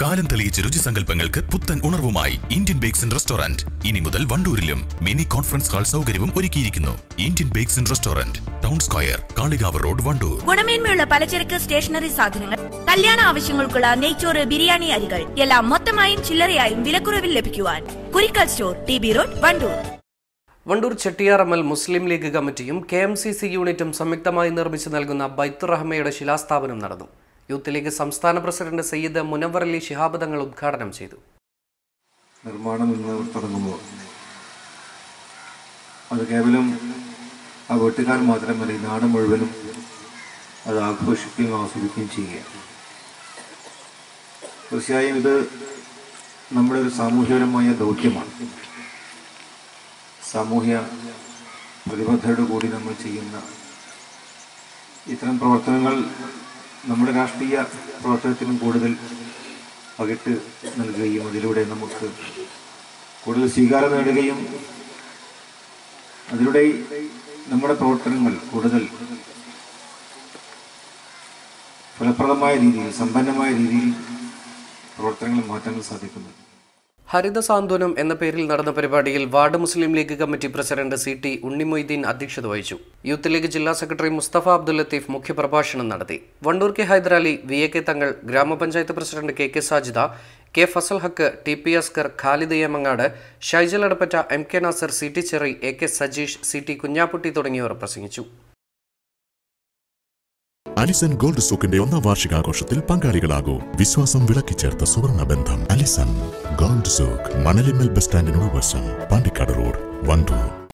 കാലം തെളിയിച്ച രുചിസങ്കല്പങ്ങൾക്ക് പുത്തൻ ഉണർവുമായി ഇന്ത്യൻ ബേക്സ് ആൻഡ് റെസ്റ്റോറന്റ് ഇനി മുതൽ വണ്ടൂരിലും മിനി കോൺഫറൻസ് ഹാൾ സൗകര്യവും ഒരുക്കിയിരിക്കുന്നു. Indian bakes and restaurant, town square, Kalikavu road, Wandoor. ഗുണമേന്മയുള്ള പലചരക്ക് സ്റ്റേഷനറി സാധനങ്ങൾ, കല്യാണ ആവശ്യങ്ങൾക്കുള്ള നെയ്ച്ചോറ്, ബിരിയാണി അരികൾ എല്ലാം മൊത്തമായും ചില്ലറയായും വിലക്കുറവിൽ ലഭിക്കുവാൻ Kurikkal store, TB road, Wandoor. Wandoor Chettiyarammal Muslim League കമ്മിറ്റിയും KMCC യൂണിറ്റും സംയുക്തമായി നിർമ്മിച്ചു നൽകുന്ന ബൈത്തുർ റഹ്മയുടെ ശിലാസ്ഥാപനം നടന്നു. യൂത്ത് ലീഗ് സംസ്ഥാന പ്രസിഡന്റ് സയ്യിദ് മുനവ്വർ അലി ശിഹാബ് തങ്ങൾ ഉദ്ഘാടനം ചെയ്തു. നിർമ്മാണം ഇന്ന് തുടങ്ങുമ്പോൾ അത് കേവലം ആ വീട്ടുകാർ മാത്രമല്ല, ഈ നാട് മുഴുവനും അത് ആഘോഷിക്കുകയും ആസ്വദിക്കുകയും ചെയ്യുക. തീർച്ചയായും ഇത് നമ്മുടെ ഒരു സാമൂഹ്യപരമായ ദൗത്യമാണ്. സാമൂഹ്യ പ്രതിബദ്ധതയോടു കൂടി നമ്മൾ ചെയ്യുന്ന ഇത്തരം പ്രവർത്തനങ്ങൾ നമ്മുടെ രാഷ്ട്രീയ പ്രവർത്തനത്തിനും കൂടുതൽ പകിട്ട് നൽകുകയും അതിലൂടെ നമുക്ക് കൂടുതൽ സ്വീകാരം നേടുകയും അതിലൂടെ നമ്മുടെ പ്രവർത്തനങ്ങൾ കൂടുതൽ ഫലപ്രദമായ രീതിയിൽ, സമ്പന്നമായ രീതിയിൽ പ്രവർത്തനങ്ങൾ മാറ്റാൻ സാധിക്കുന്നു. ഹരിത സാന്ത്വനം എന്ന പേരിൽ നടന്ന പരിപാടിയിൽ ward Muslim League committee president CT Unnimoideen അധ്യക്ഷത വഹിച്ചു. യൂത്ത് ലീഗ് ജില്ലാ സെക്രട്ടറി മുസ്തഫ അബ്ദുൽ ലത്തീഫ് മുഖ്യപ്രഭാഷണം നടത്തി. വണ്ടൂർ K ഹൈദരാലി, VA തങ്ങൾ, ഗ്രാമപഞ്ചായത്ത് president KK Sajida, K Fazal Haq, TP Askar, Khalid Mangad, Shaijal Adappatta, MK Nasar, CT Cheri, AK Sajeesh, CT Kunhapputty തുടങ്ങിയവർ പ്രസംഗിച്ചു. അലിസൺ ഗോൾഡ് സൂക്കിന്റെ 1ാം വാർഷികാഘോഷത്തിൽ പങ്കാളികളാകൂ. വിശ്വാസം വിളക്കിച്ചേർത്ത സുവർണ ബന്ധം. Alison gold souk, Manalimal bus സ്റ്റാൻഡിനോട് വശം, പാണ്ടിക്കാട് റോഡ്, വണ്ടൂർ.